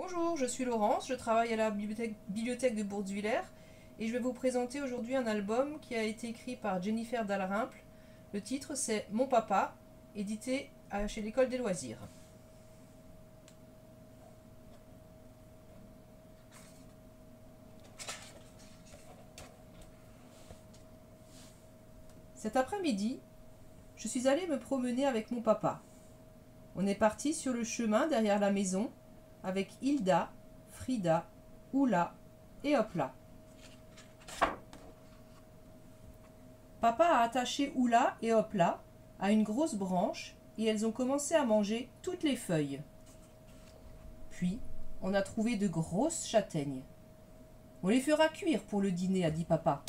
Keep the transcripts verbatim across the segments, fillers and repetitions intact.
Bonjour, je suis Laurence, je travaille à la bibliothèque, bibliothèque de Bourduiller et je vais vous présenter aujourd'hui un album qui a été écrit par Jennifer Dalrymple. Le titre c'est Mon papa, édité à- chez l'École des loisirs. Cet après-midi, je suis allée me promener avec mon papa. On est parti sur le chemin derrière la maison avec Hilda, Frida, Oula et Hopla. Papa a attaché Oula et Hopla à une grosse branche et elles ont commencé à manger toutes les feuilles. Puis, on a trouvé de grosses châtaignes. On les fera cuire pour le dîner, a dit papa.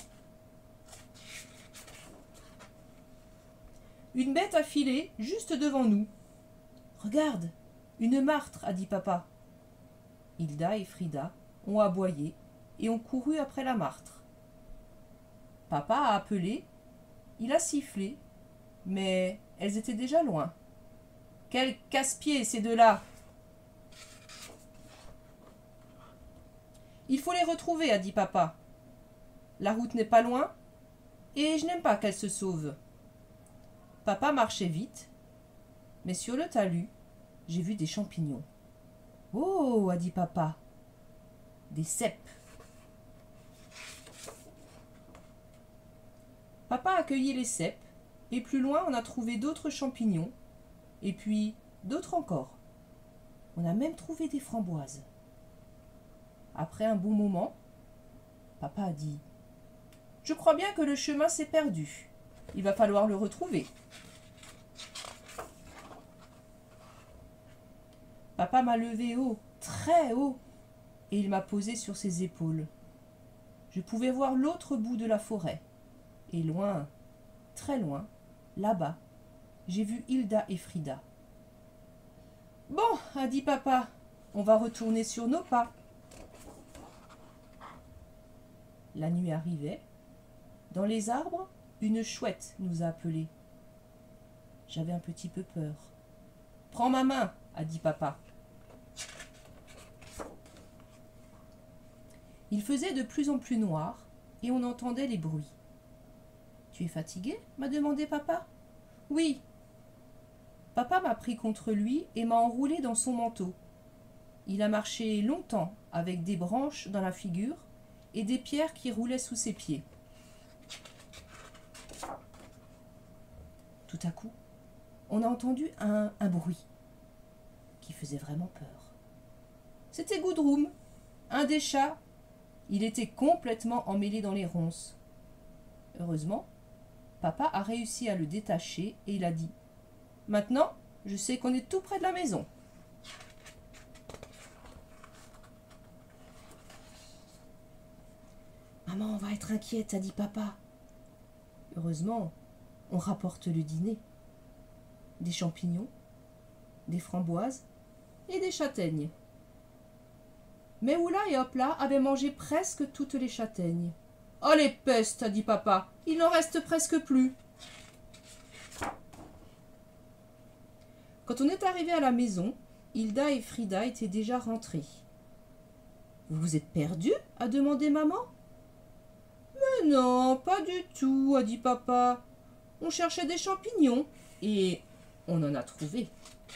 Une bête a filé juste devant nous. Regarde, une martre, a dit papa. Hilda et Frida ont aboyé et ont couru après la martre. Papa a appelé, il a sifflé, mais elles étaient déjà loin. Quel casse-pied ces deux-là! Il faut les retrouver, a dit papa. La route n'est pas loin et je n'aime pas qu'elles se sauvent. Papa marchait vite, mais sur le talus, j'ai vu des champignons. Oh, a dit papa, des cèpes. Papa a cueilli les cèpes et plus loin on a trouvé d'autres champignons et puis d'autres encore. On a même trouvé des framboises. Après un bon moment, papa a dit « Je crois bien que le chemin s'est perdu. Il va falloir le retrouver. » Papa m'a levé haut, très haut, et il m'a posé sur ses épaules. Je pouvais voir l'autre bout de la forêt. Et loin, très loin, là-bas, j'ai vu Hilda et Frida. « Bon, a dit papa, on va retourner sur nos pas. » La nuit arrivait. Dans les arbres, une chouette nous a appelés. J'avais un petit peu peur. « Prends ma main, a dit papa. Il faisait de plus en plus noir et on entendait les bruits. « Tu es fatigué ?» m'a demandé papa. « Oui. » Papa m'a pris contre lui et m'a enroulé dans son manteau. Il a marché longtemps avec des branches dans la figure et des pierres qui roulaient sous ses pieds. Tout à coup, on a entendu un, un bruit qui faisait vraiment peur. C'était Gudrun, un des chats. Il était complètement emmêlé dans les ronces. Heureusement, papa a réussi à le détacher et il a dit « Maintenant, je sais qu'on est tout près de la maison. » « Maman va être inquiète, a dit papa. » Heureusement, on rapporte le dîner. Des champignons, des framboises et des châtaignes. Mais Oula et Hopla avaient mangé presque toutes les châtaignes. « Oh les pestes, a dit papa, il n'en reste presque plus. » Quand on est arrivé à la maison, Hilda et Frida étaient déjà rentrées. « Vous vous êtes perdus ?» a demandé maman. « Mais non, pas du tout, a dit papa. On cherchait des champignons et on en a trouvé. »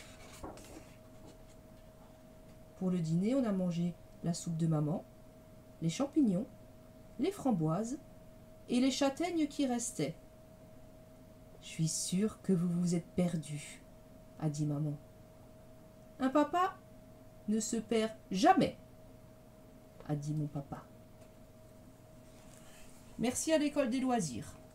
Pour le dîner, on a mangé la soupe de maman, les champignons, les framboises et les châtaignes qui restaient. « Je suis sûre que vous vous êtes perdus, a dit maman. « Un papa ne se perd jamais, a dit mon papa. Merci à l'École des loisirs.